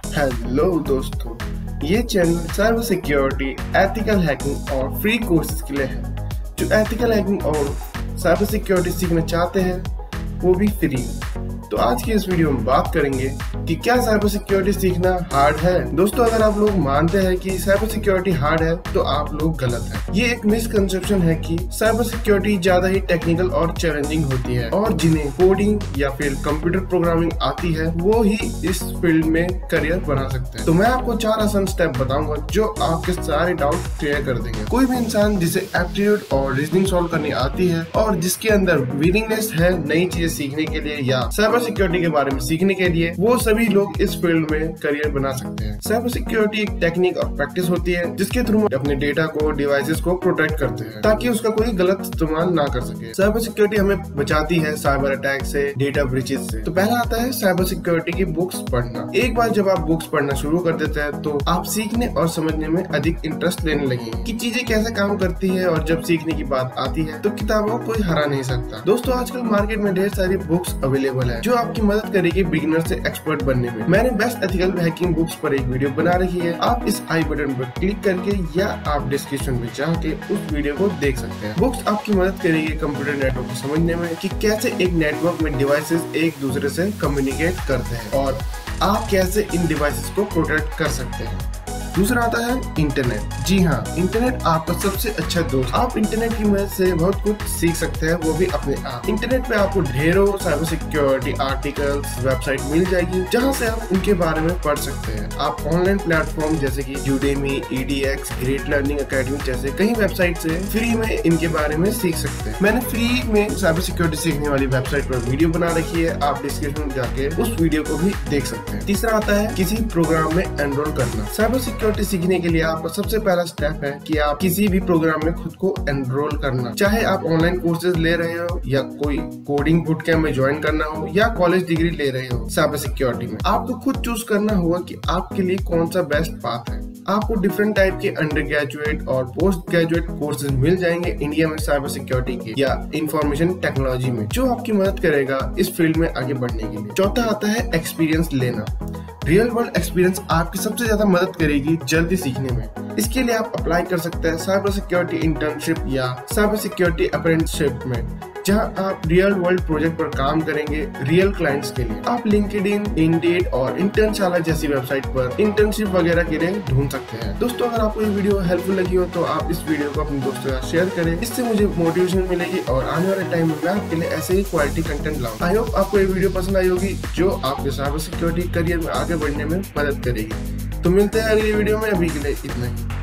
Hello दोस्तों, ये channel cyber security, ethical hacking और फ्री कोर्सेज के लिए है। जो एथिकल हैकिंग और साइबर सिक्योरिटी सीखना चाहते हैं वो भी फ्री। तो आज की इस वीडियो में बात करेंगे कि क्या साइबर सिक्योरिटी सीखना हार्ड है। दोस्तों, अगर आप लोग मानते हैं कि साइबर सिक्योरिटी हार्ड है तो आप लोग गलत हैं। ये एक मिसकंसेप्शन है कि साइबर सिक्योरिटी ज्यादा ही टेक्निकल और चैलेंजिंग होती है और जिन्हें कोडिंग या फिर कंप्यूटर प्रोग्रामिंग आती है वो ही इस फील्ड में करियर बना सकते हैं। तो मैं आपको 4 आसान स्टेप बताऊंगा जो आपके सारे डाउट क्लियर कर देंगे। कोई भी इंसान जिसे एप्टीट्यूड और रीजनिंग सॉल्व करनी आती है और जिसके अंदर विलिंगनेस है नई चीजें सीखने के लिए या साइबर सिक्योरिटी के बारे में सीखने के लिए, वो सभी लोग इस फील्ड में करियर बना सकते हैं। साइबर सिक्योरिटी एक टेक्निक और प्रैक्टिस होती है जिसके थ्रू अपने डेटा को, डिवाइसेस को प्रोटेक्ट करते हैं ताकि उसका कोई गलत इस्तेमाल ना कर सके। साइबर सिक्योरिटी हमें बचाती है साइबर अटैक से, डेटा ब्रीचेस से। तो पहला आता है साइबर सिक्योरिटी की बुक्स पढ़ना। एक बार जब आप बुक्स पढ़ना शुरू कर देते हैं तो आप सीखने और समझने में अधिक इंटरेस्ट लेने लगेंगे कि चीजें कैसे काम करती है, और जब सीखने की बात आती है तो किताबों को कोई हरा नहीं सकता। दोस्तों, आजकल मार्केट में ढेर सारी बुक्स अवेलेबल है जो आपकी मदद करेगी बिगिनर से एक्सपर्ट बनने में। मैंने बेस्ट एथिकल हैकिंग बुक्स पर एक वीडियो बना रखी है, आप इस आई बटन पर क्लिक करके या आप डिस्क्रिप्शन में जाके उस वीडियो को देख सकते हैं। बुक्स आपकी मदद करेगी कंप्यूटर नेटवर्क को समझने में कि कैसे एक नेटवर्क में डिवाइसेस एक दूसरे से कम्युनिकेट करते हैं और आप कैसे इन डिवाइसेस को प्रोटेक्ट कर सकते हैं। दूसरा आता है इंटरनेट। जी हाँ, इंटरनेट आपका सबसे अच्छा दोस्त। आप इंटरनेट की मदद से बहुत कुछ सीख सकते हैं, वो भी अपने आप। इंटरनेट पे आपको ढेरों साइबर सिक्योरिटी आर्टिकल्स, वेबसाइट मिल जाएगी जहाँ से आप उनके बारे में पढ़ सकते हैं। आप ऑनलाइन प्लेटफॉर्म जैसे कि Udemy, EDX, great learning academy जैसे कई वेबसाइट से फ्री में इनके बारे में सीख सकते हैं। मैंने फ्री में साइबर सिक्योरिटी सीखने वाली वेबसाइट पर वीडियो बना रखी है, आप डिस्क्रिप्शन में जाके उस वीडियो को भी देख सकते हैं। तीसरा आता है किसी प्रोग्राम में एनरोल करना। साइबर सिक्योरिटी सीखने के लिए आपका सबसे पहला स्टेप है कि आप किसी भी प्रोग्राम में खुद को एनरोल करना। चाहे आप ऑनलाइन कोर्सेज ले रहे हो या कोई कोडिंग बूट कैंप में ज्वाइन करना हो या कॉलेज डिग्री ले रहे हो साइबर सिक्योरिटी में, आपको खुद चूज करना होगा कि आपके लिए कौन सा बेस्ट पाथ है। आपको डिफरेंट टाइप के अंडर ग्रेजुएट और पोस्ट ग्रेजुएट कोर्सेज मिल जाएंगे इंडिया में साइबर सिक्योरिटी के या इंफॉर्मेशन टेक्नोलॉजी में, जो आपकी मदद करेगा इस फील्ड में आगे बढ़ने के लिए। चौथा आता है एक्सपीरियंस लेना। रियल वर्ल्ड एक्सपीरियंस आपकी सबसे ज्यादा मदद करेगी जल्दी सीखने में। इसके लिए आप अप्लाई कर सकते हैं साइबर सिक्योरिटी इंटर्नशिप या साइबर सिक्योरिटी अप्रेंटिसशिप में, जहां आप रियल वर्ल्ड प्रोजेक्ट पर काम करेंगे रियल क्लाइंट्स के लिए। आप लिंक्डइन, इंडीड और इंटर्नशाला जैसी वेबसाइट पर इंटर्नशिप वगैरह के लिए ढूंढ सकते हैं। दोस्तों, अगर आपको ये वीडियो हेल्पफुल लगी हो तो आप इस वीडियो को अपने दोस्तों के साथ शेयर करें, इससे मुझे मोटिवेशन मिलेगी और आने वाले टाइम में मैं आपके लिए ऐसे ही क्वालिटी कंटेंट लाऊंगा। आई होप आपको ये वीडियो पसंद आई होगी जो आपके साइबर सिक्योरिटी करियर में आगे बढ़ने में मदद करेगी। तो मिलते हैं अगली वीडियो में, अभी के लिए इतना ही।